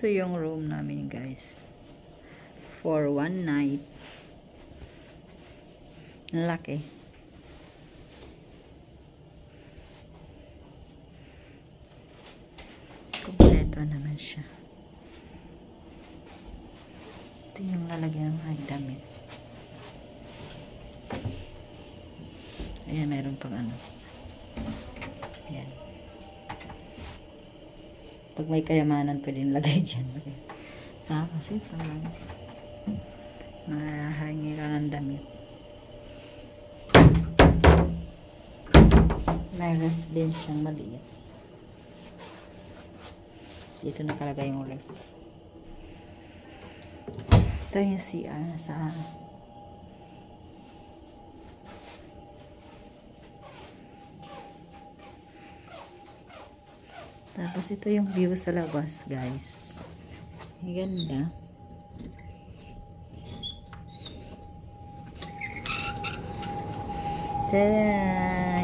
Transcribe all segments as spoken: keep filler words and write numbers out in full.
Ito yung room namin, guys. For one night. Ang laki. Kompleto naman siya. Ito yung lalagyan ng mga damit. Ayan, mayroon pang ano. Ayan. Pag may kayamanan, pwede nilagay dyan. Tapos ito, guys. Mahahangi ka ng damit. May ref din siyang maliit. Dito nakalagay yung ref. Ito yung C R sa tapos ito yung view sa labas, guys. Ang ganda. Tadan!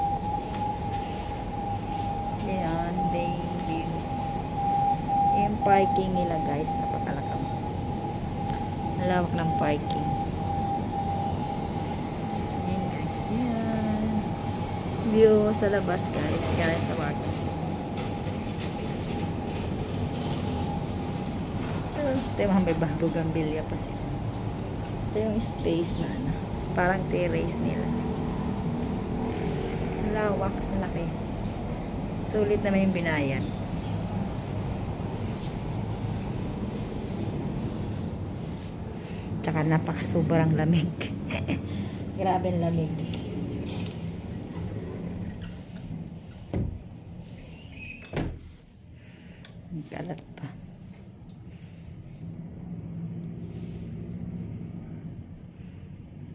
Ayan, baby. Yung parking nila, guys, napakalakam. Malawak ng parking. Ayan, guys. Ayan. View sa labas, guys. Guys, sa parking. Ito yung may bugambilya pa sila. Ito yung space na ano, parang terrace nila. Lawak, laki. Sulit naman yung binayan. Tsaka napaka-sobrang lamig. Grabe ang lamig. Ang kalat pa.